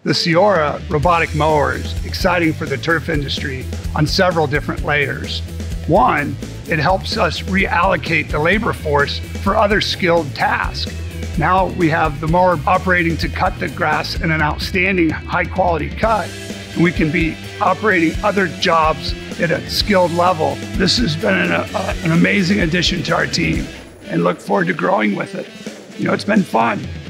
The CEORA robotic mower is exciting for the turf industry on several different layers. One, it helps us reallocate the labor force for other skilled tasks. Now we have the mower operating to cut the grass in an outstanding high-quality cut, and we can be operating other jobs at a skilled level. This has been an amazing addition to our team, and look forward to growing with it. It's been fun.